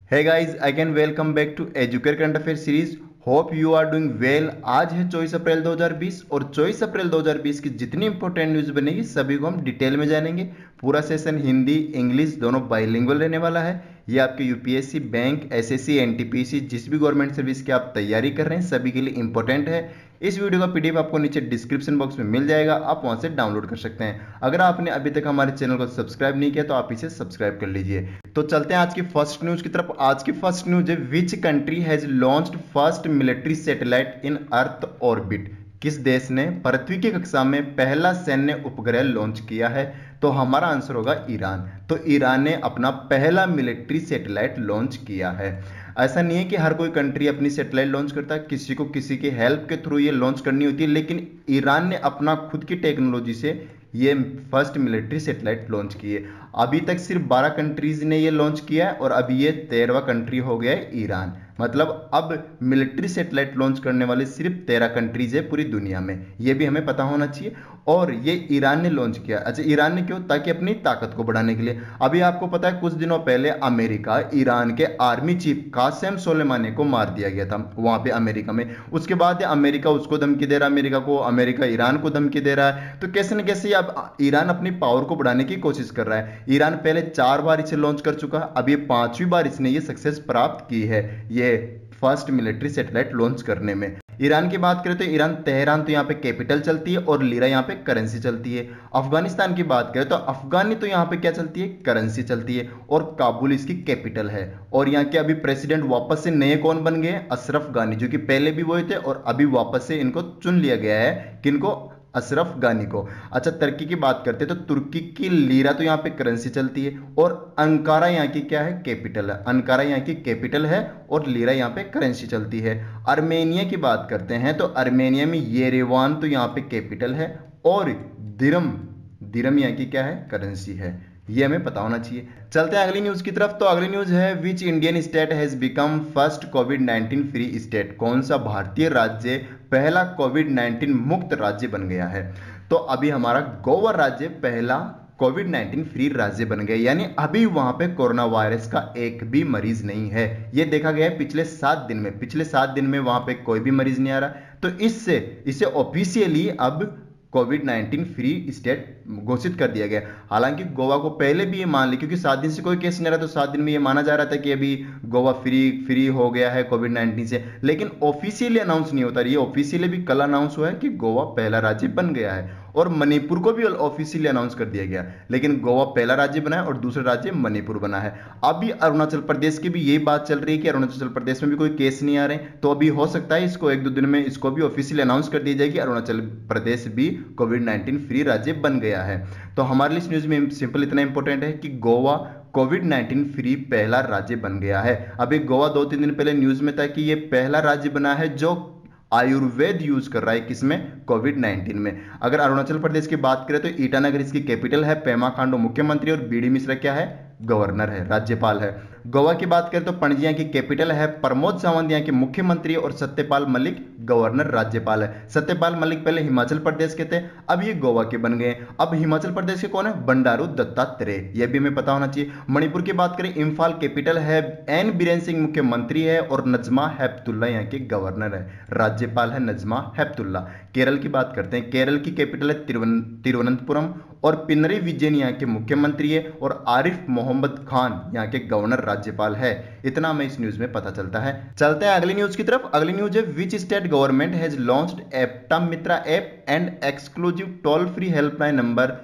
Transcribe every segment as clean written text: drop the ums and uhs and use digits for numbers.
Hey guys, again welcome back to Educare Current Affairs series. Hope you are doing well. आज है 24 अप्रैल 2020 और 24 अप्रैल 2020 की जितनी इंपॉर्टेंट न्यूज बनेगी सभी को हम डिटेल में जानेंगे। पूरा सेशन हिंदी इंग्लिश दोनों बाइलिंगुअल रहने वाला है। ये आपके यूपीएससी, बैंक, एसएससी, एनटीपीसी जिस भी गवर्नमेंट सर्विस की आप तैयारी कर रहे हैं सभी के लिए इंपॉर्टेंट है। इस वीडियो का पीडीएफ आपको नीचे डिस्क्रिप्शन बॉक्स में मिल जाएगा, आप वहां से डाउनलोड कर सकते हैं। अगर आपने अभी तक हमारे चैनल को सब्सक्राइब नहीं किया तो आप इसे सब्सक्राइब कर लीजिए। तो चलते हैं आज की फर्स्ट न्यूज की तरफ। आज की फर्स्ट न्यूज है, which country has launched first military satellite in earth orbit. किस देश ने पृथ्वी की कक्षा में पहला सैन्य उपग्रह लॉन्च किया है? तो हमारा आंसर होगा ईरान। तो ईरान ने अपना पहला मिलिट्री सैटेलाइट लॉन्च किया है। ऐसा नहीं है कि हर कोई कंट्री अपनी सैटेलाइट लॉन्च करता है, किसी को किसी के हेल्प के थ्रू ये लॉन्च करनी होती है, लेकिन ईरान ने अपना खुद की टेक्नोलॉजी से ये फर्स्ट मिलिट्री सैटेलाइट लॉन्च की है। अभी तक सिर्फ 12 कंट्रीज ने ये लॉन्च किया है और अभी ये 13वां कंट्री हो गया है ईरान। मतलब अब मिलिट्री सैटेलाइट लॉन्च करने वाले सिर्फ 13 कंट्रीज है पूरी दुनिया में, ये भी हमें पता होना चाहिए। और ये ईरान ने लॉन्च किया। अच्छा, ईरान ने क्यों? ताकि अपनी ताकत को बढ़ाने के लिए। अभी आपको पता है कुछ दिनों पहले अमेरिका ईरान के आर्मी चीफ कासिम सोलेमानी को मार दिया गया था वहां पे अमेरिका में। उसके बाद अमेरिका उसको धमकी दे रहा है, अमेरिका को, अमेरिका ईरान को धमकी दे रहा है। तो कैसे न कैसे अब ईरान अपनी पावर को बढ़ाने की कोशिश कर रहा है। ईरान पहले 4 बार इसे लॉन्च कर चुका है, अब ये 5वीं बार इसने ये सक्सेस प्राप्त की है ये फर्स्ट मिलिट्री सैटेलाइट लॉन्च करने में। ईरान की बात करें तो ईरान, तेहरान तो यहाँ पे कैपिटल चलती है और लीरा यहाँ पे करेंसी चलती है। अफगानिस्तान की बात करें तो अफगानी तो यहाँ पे क्या चलती है? करेंसी चलती है और काबुल इसकी कैपिटल है। और यहाँ के अभी प्रेसिडेंट वापस से नए कौन बन गए? अशरफ गानी, जो कि पहले भी वही थे और अभी वापस से इनको चुन लिया गया है। किनको? अशरफ गानी को। अच्छा, तुर्की की बात करते हैं तो तुर्की की लीरा तो यहाँ पे करेंसी चलती है और अंकारा यहाँ की क्या है? कैपिटल है। अंकारा यहाँ की कैपिटल है और लीरा यहाँ पे करेंसी चलती है। अर्मेनिया की बात करते हैं तो अर्मेनिया में येरेवान तो यहाँ पे कैपिटल है और दिरम, दिरम यहाँ की क्या है? करेंसी है। ये हमें पता होना चाहिए। चलते हैं अगली न्यूज की तरफ। तो अगली न्यूज है, which Indian state has become first कोविड-19 फ्री स्टेट। कौन सा भारतीय राज्य पहला कोविड-19 मुक्त राज्य बन गया है? तो अभी हमारा गोवा राज्य पहला कोविड-19 फ्री राज्य बन गया, यानी अभी वहां पे कोरोना वायरस का एक भी मरीज नहीं है। ये देखा गया है पिछले 7 दिन में, पिछले 7 दिन में वहां पे कोई भी मरीज नहीं आ रहा। तो इससे इसे ऑफिशियली अब कोविड-19 फ्री स्टेट घोषित कर दिया गया। हालांकि गोवा को पहले भी ये मान लिया, क्योंकि 7 दिन से कोई केस नहीं रहा तो 7 दिन में ये माना जा रहा था कि अभी गोवा फ्री हो गया है कोविड-19 से, लेकिन ऑफिशियली अनाउंस नहीं होता। ये ऑफिशियली भी कल अनाउंस हुआ है कि गोवा पहला राज्य बन गया है और मणिपुर को भी ऑफिशियली अनाउंस कर दिया गया, लेकिन गोवा पहला राज्य बना है और दूसरा राज्य मणिपुर बना है। अभी अरुणाचल प्रदेश की भी यही बात चल रही है कि अरुणाचल प्रदेश में भी कोई केस नहीं आ रहे, तो अभी हो सकता है इसको 1-2 दिन में इसको भी ऑफिशियली अनाउंस कर दिया जाए कि अरुणाचल प्रदेश भी कोविड-19 फ्री राज्य बन गया है। तो हमारे लिए इस न्यूज में सिंपल इतना इंपॉर्टेंट है कि गोवा कोविड-19 फ्री पहला राज्य बन गया है। अभी गोवा 2-3 दिन पहले न्यूज में था कि ये पहला राज्य बना है जो आयुर्वेद यूज कर रहा है, किसमें? कोविड-19 में। अगर अरुणाचल प्रदेश की बात करें तो ईटानगर इसकी कैपिटल है, पेमा खांडू मुख्यमंत्री और बीडी मिश्रा क्या है? गवर्नर है, राज्यपाल है। गोवा की बात करें तो पणजी यहाँ की कैपिटल है, प्रमोद सावंत यहाँ के मुख्यमंत्री और सत्यपाल मलिक गवर्नर राज्यपाल है। सत्यपाल मलिक पहले हिमाचल प्रदेश के थे, अब ये गोवा के बन गए। अब हिमाचल प्रदेश के कौन है? बंडारू दत्तात्रेय, यह भी हमें पता होना चाहिए। मणिपुर की बात करें, इंफाल कैपिटल है, एन बीरेन सिंह मुख्यमंत्री है और नजमा हेपतुल्ला यहाँ के गवर्नर है, राज्यपाल है नजमा हेपतुल्ला। केरल की बात करते हैं, केरल की कैपिटल है तिरुवनंतपुरम और पिनरई विजयन यहाँ के मुख्यमंत्री है और आरिफ मोहम्मद खान यहाँ के गवर्नर राज्यपाल है। इतना हमें इस न्यूज में पता चलता है। चलते हैं अगली न्यूज की तरफ। अगली न्यूज है, which state government has launched Apta Mitra app and exclusive toll free helpline number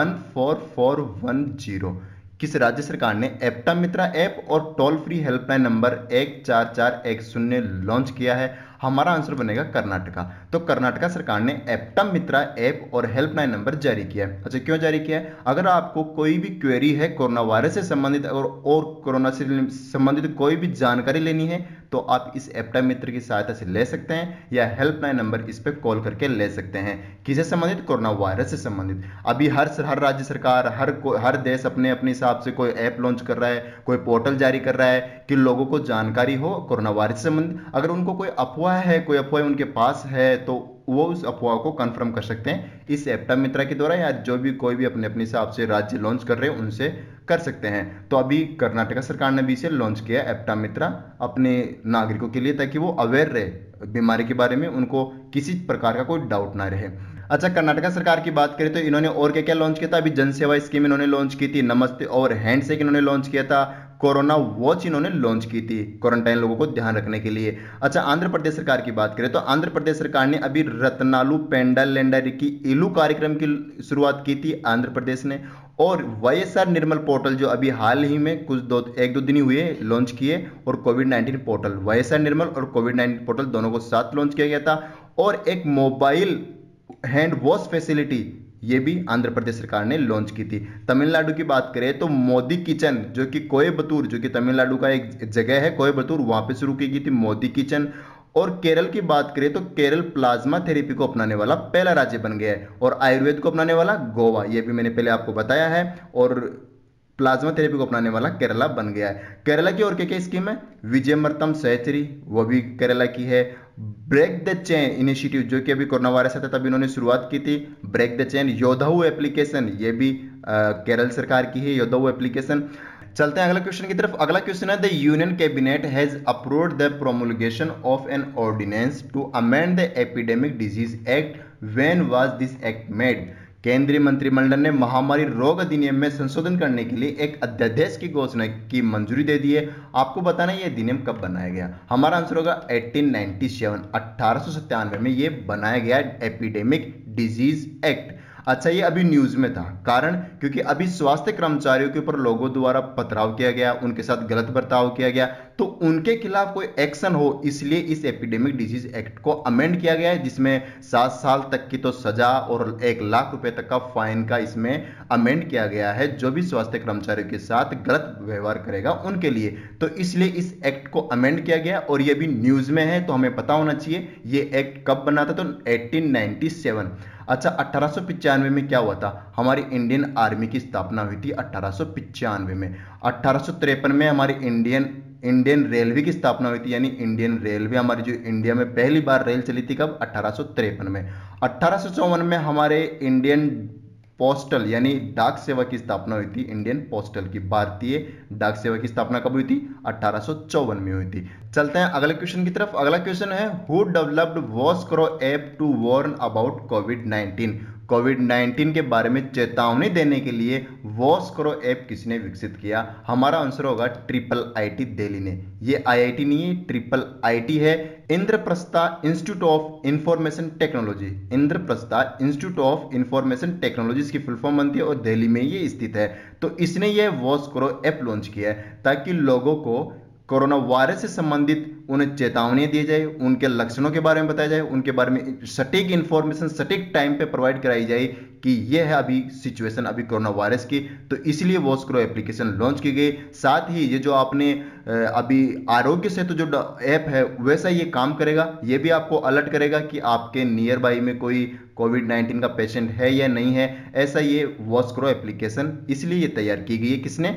14410। किस राज्य सरकार ने एप्टा मित्रा ऐप और toll free helpline number 14410 launch किया है? हमारा आंसर बनेगा कर्नाटका। तो कर्नाटका सरकार ने एप्टा मित्रा ऐप और हेल्पलाइन नंबर जारी किया है। अच्छा, क्यों जारी किया है? अगर आपको कोई भी क्वेरी है कोरोना वायरस से संबंधित और कोरोना से संबंधित कोई भी जानकारी लेनी है तो आप इस एप्टा मित्र की सहायता से ले सकते हैं या हेल्पलाइन नंबर इस पर कॉल करके ले सकते हैं। किससे संबंधित? कोरोना वायरस से संबंधित। अभी हर राज्य सरकार, हर देश अपने अपने हिसाब से कोई ऐप लॉन्च कर रहा है, कोई पोर्टल जारी कर रहा है, कि लोगों को जानकारी हो कोरोना वायरस से संबंधित। अगर उनको कोई अफवाह है, कोई अफवाह उनके पास है, तो वो उस अफवाह को कंफर्म कर सकते हैं इस एप्टा मित्रा के द्वारा, या जो भी कोई भी अपने अपने हिसाब से राज्य लॉन्च कर रहे हैं उनसे कर सकते हैं। तो अभी कर्नाटक सरकार ने भी इसे लॉन्च किया एप्टा मित्रा अपने नागरिकों के लिए, ताकि वो अवेयर रहे बीमारी के बारे में, उनको किसी प्रकार का कोई डाउट ना रहे। अच्छा, कर्नाटक सरकार की बात करें तो इन्होंने और क्या क्या लॉन्च किया था। अभी जन सेवा स्कीम इन्होंने लॉन्च की थी, नमस्ते और हैंडशेक इन्होंने लॉन्च किया था, कोरोना वॉच इन्होंने लॉन्च की थी क्वारंटाइन लोगों को ध्यान रखने के लिए। अच्छा, आंध्र प्रदेश सरकार की बात करें तो आंध्र प्रदेश सरकार ने अभी रत्नालू पेंडालेंडरी इलू कार्यक्रम की शुरुआत की थी आंध्र प्रदेश ने। और वाईएसआर निर्मल पोर्टल जो अभी हाल ही में कुछ एक दो दिन ही हुए लॉन्च किए, और कोविड-19 पोर्टल, वाईएसआर निर्मल और कोविड-19 पोर्टल दोनों को साथ लॉन्च किया गया था। और एक मोबाइल हैंड वॉश फैसिलिटी ये भी आंध्र प्रदेश सरकार ने लॉन्च की थी। तमिलनाडु की बात करें तो मोदी किचन, जो कि कोयबतूर, जो कि तमिलनाडु का एक जगह है कोयबतूर, वहां पे शुरू की गई थी मोदी किचन। और केरल की बात करें तो केरल प्लाज्मा थेरेपी को अपनाने वाला पहला राज्य बन गया है, और आयुर्वेद को अपनाने वाला गोवा, ये भी मैंने पहले आपको बताया है। और प्लाज्मा थेरेपी को अपनाने वाला केरला बन गया है। केरला की और क्या क्या स्कीम है, विजयमर्तम सहचरी, वो भी केरला की है। ब्रेक द चेन इनिशिएटिव, जो कि अभी कोरोना वायरस था तभी इन्होंने शुरुआत की थी, ब्रेक द चेन। योद्धाऊ एप्लीकेशन, ये भी केरल सरकार की है योद्धाऊ एप्लीकेशन। चलते हैं अगला क्वेश्चन की तरफ। अगला क्वेश्चन है, the union cabinet has approved the promulgation of an ordinance to amend the epidemic disease act, when was this act made. केंद्रीय मंत्रिमंडल ने महामारी रोग अधिनियम में संशोधन करने के लिए एक अध्यादेश की घोषणा की मंजूरी दे दी है। आपको बताना है ये अधिनियम कब बनाया गया। हमारा आंसर होगा 1897, 1897 में ये बनाया गया एपिडेमिक डिजीज एक्ट। अच्छा, ये अभी न्यूज में था, कारण क्योंकि अभी स्वास्थ्य कर्मचारियों के ऊपर लोगों द्वारा पथराव किया गया, उनके साथ गलत बर्ताव किया गया, तो उनके खिलाफ कोई एक्शन हो, इसलिए इस एपिडेमिक डिजीज एक्ट को अमेंड किया गया है, जिसमें 7 साल तक की तो सजा और 1 लाख रुपए तक का फाइन का इसमें अमेंड किया गया है, जो भी स्वास्थ्य कर्मचारियों के साथ गलत व्यवहार करेगा उनके लिए। तो इसलिए इस एक्ट को अमेंड किया गया, और ये भी न्यूज में है, तो हमें पता होना चाहिए ये एक्ट कब बना था, तो 1897। अच्छा, 1895 में क्या हुआ था, हमारी इंडियन आर्मी की स्थापना हुई थी 1895 में। 1853 में हमारी इंडियन रेलवे की स्थापना हुई थी, यानी इंडियन रेलवे हमारी जो इंडिया में पहली बार रेल चली थी, कब, 1853 में। 1854 में हमारे इंडियन पोस्टल यानी डाक सेवा की स्थापना हुई थी, इंडियन पोस्टल की, भारतीय डाक सेवा की स्थापना कब हुई थी, 1854 में हुई थी। चलते हैं अगले क्वेश्चन की तरफ। अगला क्वेश्चन है, who developed वॉस्क्रो app to warn about कोविड-19। कोविड-19 के बारे में चेतावनी देने के लिए वॉस्क्रो ऐप किसने विकसित किया। हमारा आंसर होगा IIIT दिल्ली ने। ये IIT नहीं है, IIIT है, Indraprastha institute of information technology. Indraprastha institute of information technology की फुल फॉर्म बनती है, और दिल्ली में ये स्थित है। तो इसने ये वॉस्क्रो ऐप लॉन्च किया है ताकि लोगों को कोरोना वायरस से संबंधित उन्हें चेतावनी दी जाए, उनके लक्षणों के बारे में बताया जाए, उनके बारे में सटीक इंफॉर्मेशन सटीक टाइम पे प्रोवाइड कराई जाए कि यह है अभी सिचुएशन अभी कोरोना वायरस की। तो इसलिए वॉस्क्रो एप्लीकेशन लॉन्च की गई। साथ ही ये जो आपने अभी आरोग्य सेतु जो ऐप है वैसा ये काम करेगा, ये भी आपको अलर्ट करेगा कि आपके नियर बाई में कोई कोविड-19 का पेशेंट है या नहीं है। ऐसा ये वॉस्क्रो एप्लीकेशन इसलिए ये तैयार की गई है, किसने,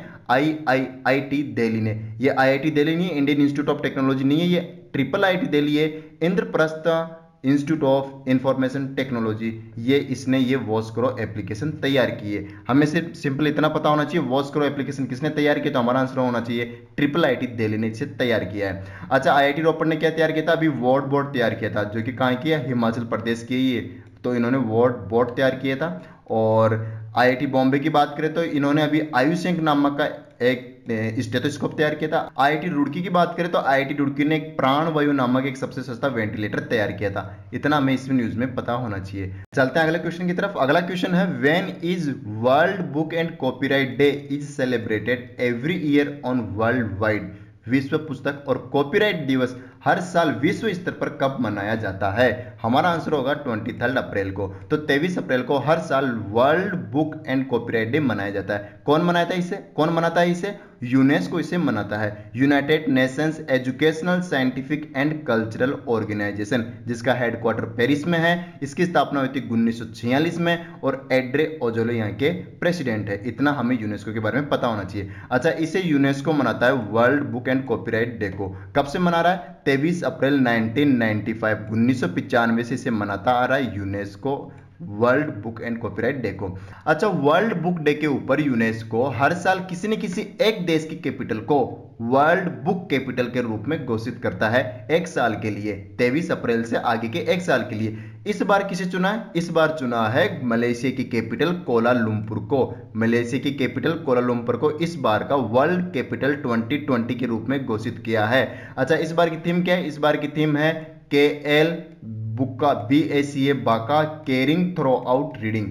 IIT दिल्ली ने। ये IIT दिल्ली नहीं है, इंडियन इंस्टीट्यूट ऑफ टेक्नोलॉजी नहीं है, ये IIIT दिल्ली है, Indraprastha institute of information technology, ये इसने ये वॉस्क्रो एप्लीकेशन तैयार की है। हमें सिर्फ सिंपल इतना पता होना चाहिए वॉस्क्रो एप्लीकेशन किसने तैयार किया, तो हमारा आंसर होना चाहिए IIIT दिल्ली ने इसे तैयार किया है। अच्छा, IIT रोपड़ ने क्या तैयार किया था, अभी वॉर्ड बोर्ड तैयार किया था, जो कि कहाँ किया, हिमाचल प्रदेश की ये, तो इन्होंने वॉर्ड बोर्ड तैयार किया था। और IIT बॉम्बे की बात करें तो इन्होंने अभी आयुषेंक नामक का एक स्टेथोस्कोप तैयार किया था। IIT रुड़की की बात करें तो IIT रुड़की ने एक प्राणवायु नामक एक सबसे सस्ता वेंटिलेटर तैयार किया था। इतना हमें इस न्यूज में पता होना चाहिए। चलते हैं अगले क्वेश्चन की तरफ। अगला क्वेश्चन है, when is world book and copyright day is celebrated every year on world wide. विश्व पुस्तक और कॉपीराइट दिवस हर साल विश्व स्तर पर कब मनाया जाता है। हमारा आंसर होगा 23 अप्रैल को। तो 23 अप्रैल को हर साल world book and copyright day मनाया जाता है। कौन मनाता है इसे, यूनेस्को इसे मनाता है, United Nations Educational Scientific and Cultural Organisation, जिसका हेडक्वार्टर पेरिस में है। इसकी स्थापना हुई थी 1946 में और एड्रे ओजोले यहाँ के प्रेसिडेंट है। इतना हमें यूनेस्को के बारे में पता होना चाहिए। अच्छा, इसे यूनेस्को मनाता है world book and copyright day को। कब से मना रहा है? 23 अप्रैल 1995, 1995 से इसे मनाता आ रहा है UNESCO world book and copyright day को। अच्छा, वर्ल्ड बुक डे के ऊपर यूनेस्को हर साल किसी न किसी एक देश की कैपिटल को वर्ल्ड बुक कैपिटल के रूप में घोषित करता है एक साल के लिए, 23 अप्रैल से आगे के एक साल के लिए। इस बार किसे चुना है? इस बार चुना है मलेशिया की कैपिटल कोलालंपुर को। मलेशिया की कैपिटल कोलालंपुर को इस बार का वर्ल्ड कैपिटल 2020 के रूप में घोषित किया है। अच्छा, इस बार की थीम क्या है? इस बार की थीम है KL बुका, BACA बाका caring throughout reading.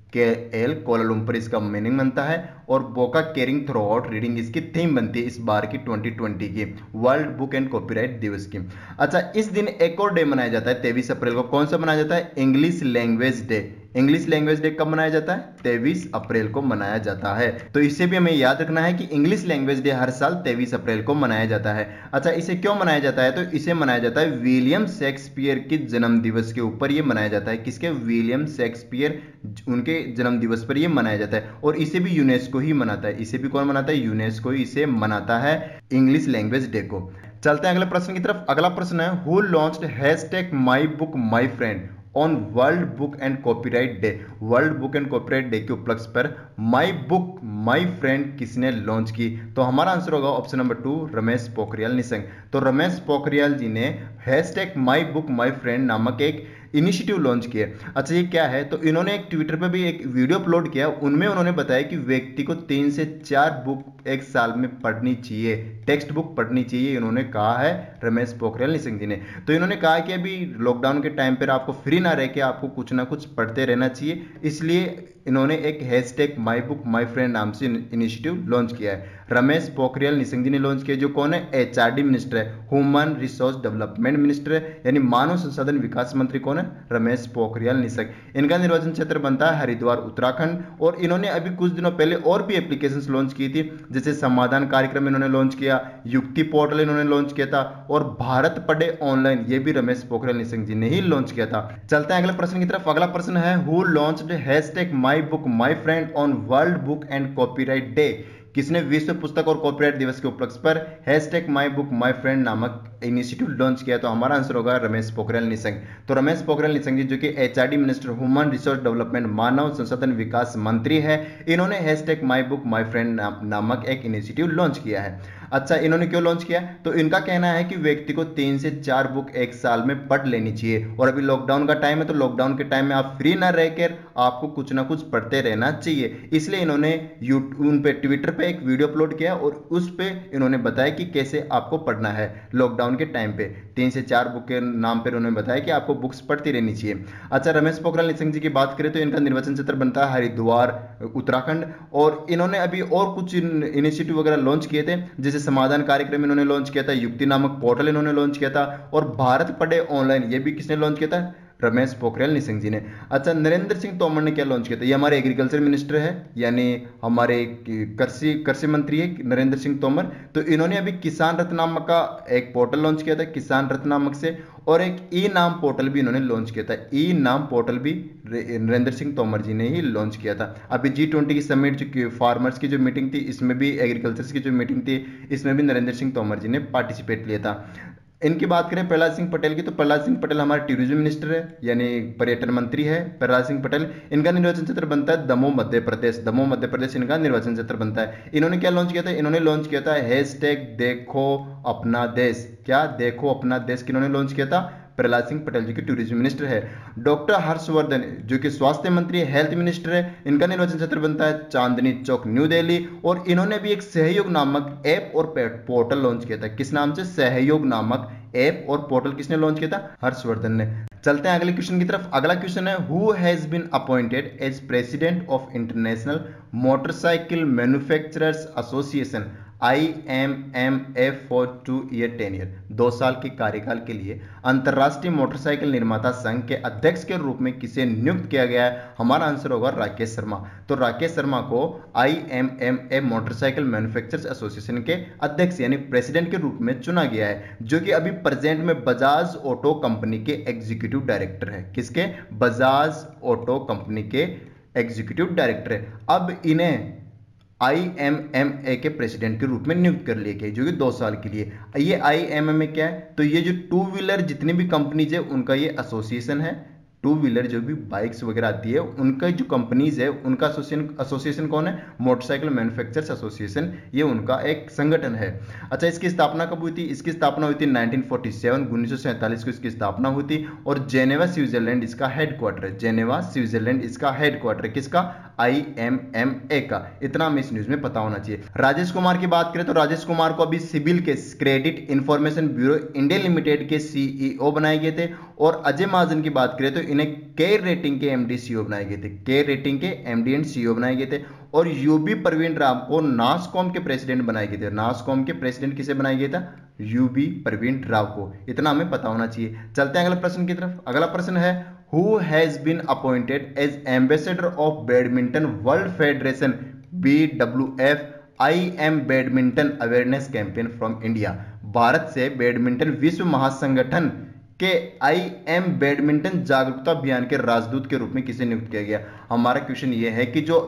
KL Kuala Lumpur इसका मीनिंग बनता है और बोका केयरिंग थ्रू आउट रीडिंग इसकी थीम बनती है इस बार की 2020 की वर्ल्ड बुक एंड कॉपीराइट दिवस की। अच्छा, इस दिन एक और डे मनाया जाता है 23 अप्रैल को। कौन सा मनाया जाता है? English language day. English language day कब मनाया जाता है? 23 अप्रैल को मनाया जाता है। तो इसे भी हमें याद रखना है कि इंग्लिश लैंग्वेज डे हर साल 23 अप्रैल को मनाया जाता है। अच्छा, इसे क्यों मनाया जाता है? तो इसे मनाया जाता है विलियम शेक्सपियर के जन्म दिवस के ऊपर ये मनाया जाता है। किसके? विलियम शेक्सपियर, उनके जन्म दिवस पर यह मनाया जाता है। और इसे भी यूनेस्को ही मनाता है। इसे भी कौन मनाता है? यूनेस्को ही इसे मनाता है इंग्लिश लैंग्वेज डे को। चलते हैं अगले प्रश्न की तरफ। अगला प्रश्न है who launched hashtag my book my friend on world book and copyright day. World book and copyright day के उपलक्ष्य पर माई बुक माई फ्रेंड किसने लॉन्च की? तो हमारा आंसर होगा ऑप्शन नंबर 2, रमेश पोखरियाल निशंक। तो रमेश पोखरियाल जी ने hashtag my book my friend नामक एक इनिशिएटिव लॉन्च किया। अच्छा, ये क्या है? तो इन्होंने एक ट्विटर पे भी एक वीडियो अपलोड किया, उनमें उन्होंने बताया कि व्यक्ति को 3 से 4 बुक एक साल में पढ़नी चाहिए, टेक्स्ट बुक पढ़नी चाहिए, इन्होंने कहा है रमेश पोखरियाल निशंक जी ने। तो इन्होंने कहा कि अभी लॉकडाउन के टाइम पर आपको फ्री ना रह के आपको कुछ ना कुछ पढ़ते रहना चाहिए, इसलिए इन्होंने एक hashtag my book my friend नाम से इनिशिएटिव लॉन्च किया है। रमेश पोखरियाल निशंक जी ने लॉन्च किया, जो कौन है? HRD मिनिस्टर है, ह्यूमन रिसोर्स डेवलपमेंट मिनिस्टर है, यानी मानव संसाधन विकास मंत्री कौन है? रमेश पोखरियाल निशंक। इनका निर्वाचन क्षेत्र बनता है हरिद्वार उत्तराखंड। और इन्होंने अभी कुछ दिनों पहले और भी एप्लीकेशंस लॉन्च की थी, जैसे समाधान कार्यक्रम इन्होंने लॉन्च किया, युक्ति पोर्टल इन्होंने लॉन्च किया था, और भारत पढ़े ऑनलाइन ये भी रमेश पोखरियाल निशंक जी ने ही लॉन्च किया था। चलते हैं अगले प्रश्न की तरफ। अगला प्रश्न है who launched hashtag my book my friend on world book and copyright day. किसने विश्व पुस्तक और कॉपीराइट दिवस के उपलक्ष्य पर hashtag my book my friend नामक इनिशिएटिव लॉन्च किया? तो हमारा आंसर होगा रमेश पोखरियाल निशंक। तो रमेश पोखरियाल निशंक जी जो कि HRD minister, human resource development, मानव संसाधन विकास मंत्री है, इन्होंने hashtag my book my friend नामक एक इनिशिएटिव लॉन्च किया है। अच्छा, इन्होंने क्यों लॉन्च किया? तो इनका कहना है कि व्यक्ति को 3 से 4 बुक एक साल में पढ़ लेनी चाहिए, और अभी लॉकडाउन का टाइम है, तो लॉकडाउन के टाइम में आप फ्री ना रहकर आपको कुछ ना कुछ पढ़ते रहना चाहिए, इसलिए इन्होंने उन पे ट्विटर पे एक वीडियो अपलोड किया और उस पे इन्होंने बताया कि कैसे आपको पढ़ना है लॉकडाउन के टाइम पे। 3 से 4 बुक के नाम पर उन्होंने बताया कि आपको बुक्स पढ़ती रहनी चाहिए। अच्छा, रमेश पोखरियाल निशंक जी की बात करें तो इनका निर्वाचन क्षेत्र बनता है हरिद्वार उत्तराखंड, और इन्होंने अभी और कुछ इनिशिएटिव वगैरह लॉन्च किए थे, जैसे समाधान कार्यक्रम इन्होंने लॉन्च किया था, युक्ति नामक पोर्टल इन्होंने लॉन्च किया था, और भारत पढ़े ऑनलाइन ये भी किसने लॉन्च किया था? रमेश पोखरियाल निशंक जी ने। अच्छा, नरेंद्र सिंह तोमर ने क्या लॉन्च किया था? ये हमारे एग्रीकल्चर मिनिस्टर है, यानी हमारे कृषि मंत्री है नरेंद्र सिंह तोमर। तो इन्होंने अभी किसान रत्न नामक का एक पोर्टल लॉन्च किया था, किसान रत्न नामक से, और एक ई नाम पोर्टल भी इन्होंने लॉन्च किया था। ई नाम पोर्टल भी नरेंद्र सिंह तोमर जी ने ही लॉन्च किया था। अभी G20 की समिट जो फार्मर्स की जो मीटिंग थी, इसमें भी एग्रीकल्चर की जो मीटिंग थी, इसमें भी नरेंद्र सिंह तोमर जी ने पार्टिसिपेट लिया था। इनकी बात करें प्रहलाद सिंह पटेल की, तो प्रहलाद सिंह पटेल हमारे टूरिज्म मिनिस्टर है, यानी पर्यटन मंत्री है प्रहलाद सिंह पटेल। इनका निर्वाचन क्षेत्र बनता है दमोह मध्य प्रदेश। दमोह मध्य प्रदेश इनका निर्वाचन क्षेत्र बनता है। इन्होंने क्या लॉन्च किया था? इन्होंने लॉन्च किया था हैशटैग देखो अपना देश। क्या? देखो अपना देश किन्होंने लॉन्च किया था? प्रहलाद सिंह पटेल जी के टूरिज्म मिनिस्टर है। डॉक्टर हर्षवर्धन जो कि स्वास्थ्य मंत्री हेल्थ मिनिस्टर है, इनका निर्वाचन क्षेत्र बनता है चांदनी चौक न्यू दिल्ली, और इन्होंने भी एक सहयोग नामक ऐप और पोर्टल लॉन्च किया था। किस नाम से? सहयोग नामक ऐप और पोर्टल किसने लॉन्च किया था? हर्षवर्धन ने। चलते हैं अगले क्वेश्चन की तरफ। अगला क्वेश्चन है who has been appointed as president of International Motorcycle Manufacturers Association IMMF for 2 year tenure, 2 साल के कार्यकाल के लिए अंतर्राष्ट्रीय मोटरसाइकिल निर्माता संघ के अध्यक्ष के रूप में किसे नियुक्त किया गया है? हमारा आंसर होगा राकेश शर्मा। तो राकेश शर्मा को IMMF मोटरसाइकिल मैन्युफैक्चरर्स एसोसिएशन के अध्यक्ष यानी प्रेसिडेंट के रूप में चुना गया है, जो कि अभी प्रेजेंट में बजाज ऑटो कंपनी के एग्जीक्यूटिव डायरेक्टर है। किसके? बजाज ऑटो कंपनी के एग्जीक्यूटिव डायरेक्टर है। अब इन्हें IMMA के प्रेसिडेंट के रूप में नियुक्त कर लिया गया, जो कि 2 साल के लिए। ये IMMA क्या है? तो ये जो टू व्हीलर जितनी भी कंपनीज है उनका ये एसोसिएशन है। टू व्हीलर जो भी बाइक्स वगैरह आती है उनका जो कंपनीज है उनका एसोसिएशन कौन है? मोटरसाइकिल मैन्युफैक्चरर्स एसोसिएशन, ये उनका एक संगठन है। अच्छा, इसकी स्थापना कब हुई थी? इसकी स्थापना हुई थी 1947, 1947 को इसकी स्थापना हुई थी। और जेनेवा स्विट्जरलैंड इसका हेडक्वार्टर है। जेनेवा स्विट्जरलैंड इसका हेडक्वार्टर, किसका? IMMA का। इतना हमें इस न्यूज में पता होना चाहिए। राजेश कुमार की बात करें तो राजेश कुमार को अभी सिबिल के credit information bureau India limited के CEO बनाए गए थे। और अजय महाजन की बात करें तो इन्हें केयर रेटिंग के MD CEO बनाए गए थे। केयर रेटिंग के MD एंड CEO बनाए गए थे। और यूबी परवीन राव को नासकॉम के प्रेसिडेंट बनाए गए थे। नासकॉम के प्रेसिडेंट किसे बनाया गया था? यूबी परवीन राव को। इतना हमें पता होना चाहिए। चलते हैं अगले प्रश्न की तरफ। अगला प्रश्न है, Who has been appointed as ambassador of Badminton World Federation BWF IM badminton awareness campaign from India? भारत से बैडमिंटन विश्व महासंगठन के IM बैडमिंटन जागरूकता अभियान के राजदूत के रूप में किसे नियुक्त किया गया? हमारा क्वेश्चन ये है कि जो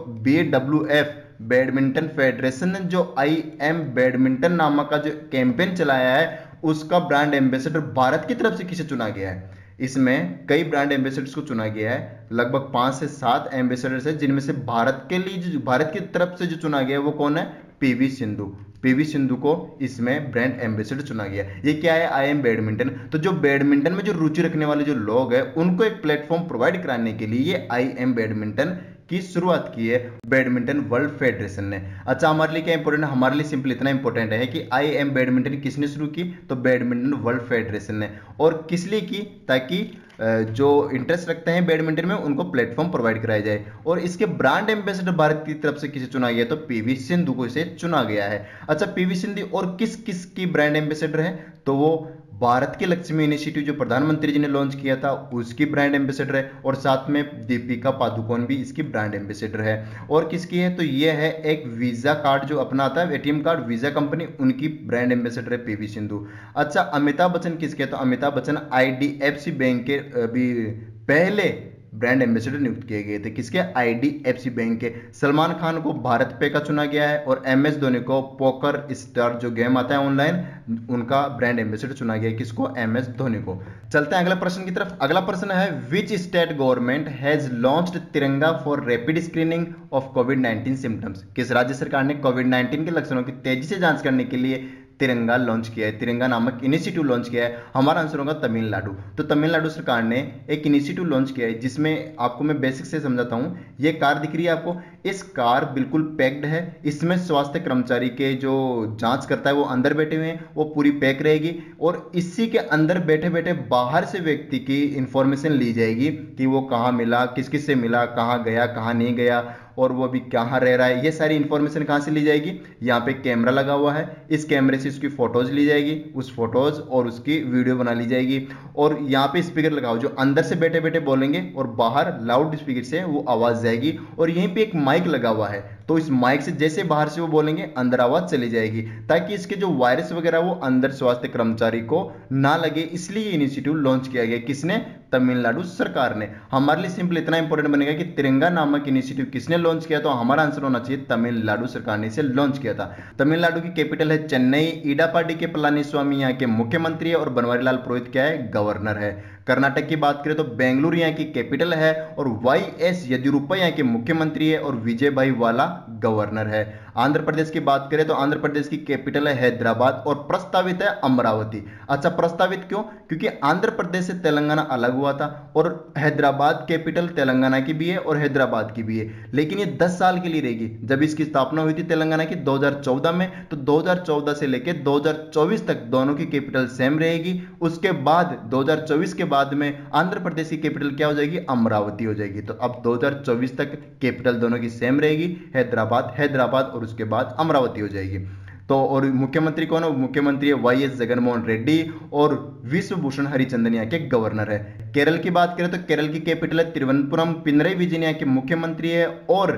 BWF बैडमिंटन फेडरेशन ने जो IM बैडमिंटन नामक का जो कैंपेन चलाया है उसका ब्रांड एम्बेसडर भारत की तरफ से किसे चुना गया है? इसमें कई ब्रांड एम्बेसडर्स को चुना गया है, लगभग 5 से 7 एम्बेसडर्स है, जिनमें से भारत के लिए जो भारत की तरफ से जो चुना गया है वो कौन है? PV सिंधु। PV सिंधु को इसमें ब्रांड एम्बेसडर चुना गया। ये क्या है? IM badminton. तो जो बैडमिंटन में जो रुचि रखने वाले जो लोग हैं उनको एक प्लेटफॉर्म प्रोवाइड कराने के लिए ये IM बैडमिंटन की शुरुआत की है बैडमिंटन वर्ल्ड फेडरेशन ने। अच्छा, हमारे लिए क्या इंपॉर्टेंट है? हमारे लिए सिंपल इतना इंपॉर्टेंट है कि IM बैडमिंटन किसने शुरू की? तो बैडमिंटन वर्ल्ड फेडरेशन ने। और किस लिए की? ताकि जो इंटरेस्ट रखते हैं बैडमिंटन में उनको प्लेटफॉर्म प्रोवाइड कराया जाए। और इसके ब्रांड एम्बेसडर भारत की तरफ से किसे चुना गया? तो PV सिंधु को इसे चुना गया है। अच्छा, PV सिंधु और किस किस की ब्रांड एम्बेसडर है? तो वो भारत के लक्ष्मी इनिशिएटिव जो प्रधानमंत्री जी ने लॉन्च किया था उसकी ब्रांड एम्बेसडर है। और साथ में दीपिका पादुकोण भी इसकी ब्रांड एम्बेसडर है। और किसकी है? तो ये है एक वीजा कार्ड जो अपना आता है, ATM कार्ड, वीजा कंपनी, उनकी ब्रांड एम्बेसडर है PV सिंधु। अच्छा, अमिताभ बच्चन किसके? तो अमिताभ बच्चन IDFC बैंक के अभी पहले ब्रांड एम्बेसडर नियुक्त किए गए थे। किसके? IDFC बैंक के। सलमान खान को भारत पे का चुना गया है। और MS धोनी को पोकर स्टार जो गेम आता है ऑनलाइन उनका ब्रांड एम्बेसडर चुना गया है। किसको? MS धोनी को। चलते हैं अगला प्रश्न की तरफ। अगला प्रश्न है, which state government has launched Tiranga for rapid screening of COVID-19 symptoms? किस राज्य सरकार ने COVID-19 के लक्षणों की तेजी से जांच करने के लिए तिरंगा लॉन्च किया है? तिरंगा नामक इनिशिएटिव लॉन्च किया है। हमारा आंसर होगा तमिलनाडु। तो तमिलनाडु सरकार ने एक इनिशिएटिव लॉन्च किया है जिसमें आपको मैं बेसिक से समझाता हूं। ये कार दिख रही है आपको? इस कार बिल्कुल पैक्ड है। इसमें स्वास्थ्य कर्मचारी के जो जांच करता है वो अंदर बैठे हुए हैं, वो पूरी पैक रहेगी। और इसी के अंदर बैठे बैठे बाहर से व्यक्ति की इंफॉर्मेशन ली जाएगी कि वो कहाँ मिला, किस किस से मिला, कहाँ गया, कहाँ नहीं गया, और वो अभी कहाँ रह रहा है। ये सारी इंफॉर्मेशन कहाँ से ली जाएगी? यहाँ पे कैमरा लगा हुआ है, इस कैमरे से उसकी फोटोज ली जाएगी, उस फोटोज और उसकी वीडियो बना ली जाएगी। और यहाँ पे स्पीकर लगा हुआ जो अंदर से बैठे बैठे बोलेंगे और बाहर लाउड स्पीकर से वो आवाज जाएगी। और यहीं पे एक माइक लगा हुआ है, तो इस माइक से जैसे बाहर से वो बोलेंगे अंदर आवाज चली जाएगी, ताकि इसके जो वायरस वगैरह वो अंदर स्वास्थ्य कर्मचारी को ना लगे। इसलिए इनिशिएटिव लॉन्च किया गया। किसने? तमिलनाडु सरकार ने। हमारे लिए सिंपल इतना इंपॉर्टेंट बनेगा कि तिरंगा नामक इनिशिएटिव किसने लॉन्च किया? तो हमारा आंसर होना चाहिए तमिलनाडु सरकार ने इसे लॉन्च किया था। तमिलनाडु की कैपिटल है चेन्नई। इडापाडी के पलानीस्वामी यहाँ के मुख्यमंत्री है और बनवारीलाल पुरोहित क्या है? गवर्नर है। कर्नाटक की बात करें तो बेंगलुरु यहाँ की कैपिटल है और YS येदियुरप्पा यहाँ के मुख्यमंत्री है और विजय भाई वाला गवर्नर है। आंध्र प्रदेश की बात करें तो आंध्र प्रदेश की कैपिटल है हैदराबाद और प्रस्तावित है अमरावती। अच्छा, प्रस्तावित क्यों? क्योंकि आंध्र प्रदेश से तेलंगाना अलग हुआ था और हैदराबाद कैपिटल तेलंगाना की भी है और हैदराबाद की भी है, लेकिन ये 10 साल के लिए रहेगी। जब इसकी स्थापना हुई थी तेलंगाना की 2014 में, तो 2014 से लेकर 2024 तक दोनों की कैपिटल सेम रहेगी। उसके बाद 2024 के बाद में आंध्र प्रदेश की कैपिटल क्या हो जाएगी? अमरावती हो जाएगी। तो अब 2024 तक कैपिटल दोनों की सेम रहेगी, हैदराबाद हैदराबाद और उसके बाद अमरावती हो जाएगी। तो और मुख्यमंत्री कौन है? मुख्यमंत्री है वाई एस जगनमोहन रेड्डी और विश्वभूषण हरिचंदन यहाँ के गवर्नर है। केरल की बात करें तो केरल की कैपिटल है तिरुवनंतपुरम, पिनरई विजयन यहाँ के मुख्यमंत्री है और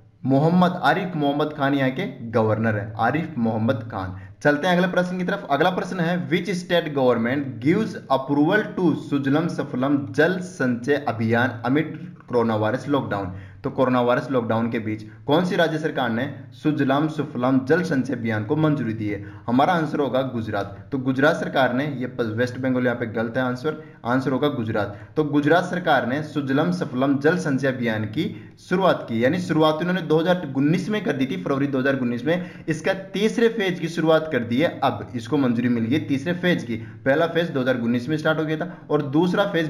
आरिफ मोहम्मद खान यहाँ के गवर्नर है, आरिफ मोहम्मद खान। चलते हैं अगले प्रश्न की तरफ। अगला प्रश्न है which state government gives approval to Sujalam Sufalam Jal Sanchay Abhiyan amid corona virus lockdown. तो कोरोना वायरस लॉकडाउन के बीच कौन सी राज्य सरकार ने सुजलाम सुफलाम जल संचय अभियान को मंजूरी दी है? हमारा आंसर होगा गुजरात। तो गुजरात सरकार ने, ये वेस्ट बंगाल यहाँ पे गलत है आंसर होगा गुजरात। तो गुजरात सरकार ने सुजलम सफलम जल संचय अभियान की शुरुआत की, यानी शुरुआत उन्होंने 2019 में कर दी थी, फरवरी 2019 में। इसका तीसरे फेज की शुरुआत कर दी है, अब इसको मंजूरी मिल गई तीसरे फेज की। पहला फेज 2019 में स्टार्ट हो गया था और दूसरा फेज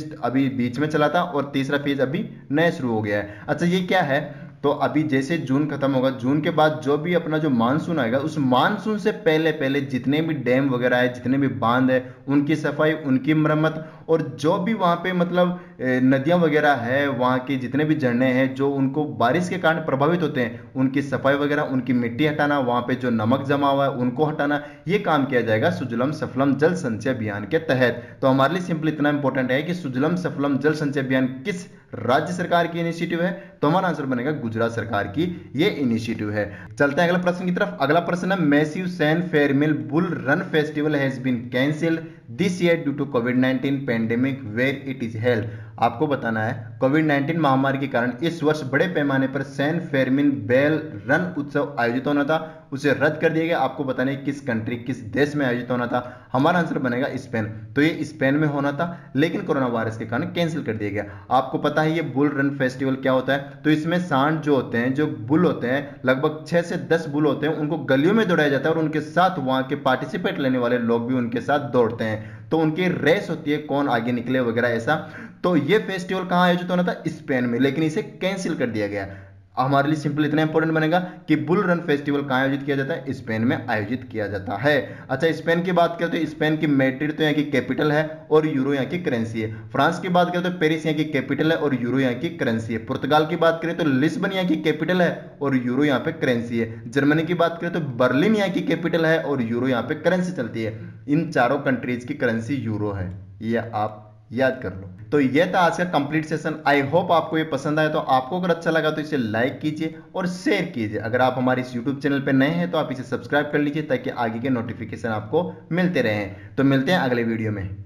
बीच में चला था और तीसरा फेज अभी नया शुरू हो गया है। अच्छा ये क्या है? तो अभी जैसे जून खत्म होगा, जून के बाद जो भी अपना जो मानसून आएगा, उस मानसून से पहले पहले जितने भी डैम वगैरह है, जितने भी बांध है, उनकी सफाई, उनकी मरम्मत, और जो भी वहां पे मतलब नदियां वगैरह है, वहां के जितने भी झरने हैं जो उनको बारिश के कारण प्रभावित होते हैं, उनकी सफाई वगैरह, उनकी मिट्टी हटाना, वहां पे जो नमक जमा हुआ है उनको हटाना, ये काम किया जाएगा सुजलम सफलम जल संचय अभियान के तहत। तो हमारे लिए सिंपल इतना इंपॉर्टेंट है कि सुजलम सफलम जल संचय अभियान किस राज्य सरकार की इनिशिएटिव है? तो हमारा आंसर बनेगा गुजरात सरकार की ये इनिशिएटिव है। चलते हैं अगला प्रश्न की तरफ। अगला प्रश्न है massive San Fermin bull run festival has been cancelled this year due to कोविड-19 pandemic where it is held. आपको बताना है कोविड-19 महामारी के कारण इस वर्ष बड़े पैमाने पर सैन फेरमिन बेल रन उत्सव आयोजित होना था, उसे रद्द कर दिया गया। आपको बताना है किस कंट्री, किस देश में आयोजित होना था? हमारा आंसर बनेगा स्पेन। तो ये स्पेन में होना था लेकिन कोरोना वायरस के कारण कैंसिल कर दिया गया। आपको पता है ये बुल रन फेस्टिवल क्या होता है? तो इसमें सांड जो होते हैं, जो बुल होते हैं, लगभग 6 से 10 बुल होते हैं, उनको गलियों में दौड़ाया जाता है और उनके साथ वहां के पार्टिसिपेट लेने वाले लोग भी उनके साथ दौड़ते हैं। तो उनकी रेस होती है कौन आगे निकले वगैरह ऐसा। तो ये फेस्टिवल कहां आयोजित होना था? स्पेन में, लेकिन इसे कैंसिल कर दिया गया। हमारे लिए सिंपल इतना इंपॉर्टेंट बनेगा कि बुल रन फेस्टिवल कहां आयोजित किया जाता है? स्पेन में आयोजित किया जाता है। अच्छा स्पेन की बात करें तो स्पेन की मैड्रिड तो यहाँ की कैपिटल है और यूरो यहाँ की करेंसी है। फ्रांस की बात करें तो पेरिस यहाँ की कैपिटल है और यूरो यहाँ की करेंसी है। पुर्तगाल की बात करें तो लिस्बन यहाँ की कैपिटल है और यूरो यहाँ पे करेंसी है। जर्मनी की बात करें तो बर्लिन यहाँ की कैपिटल है और यूरो यहाँ पे करेंसी चलती है। इन चारों कंट्रीज की करेंसी यूरो है, ये आप याद कर लो। तो ये था आज का कंप्लीट सेशन। आई होप आपको ये पसंद आया। तो आपको अगर अच्छा लगा तो इसे लाइक कीजिए और शेयर कीजिए। अगर आप हमारे इस यूट्यूब चैनल पर नए हैं तो आप इसे सब्सक्राइब कर लीजिए ताकि आगे के नोटिफिकेशन आपको मिलते रहें। तो मिलते हैं अगले वीडियो में।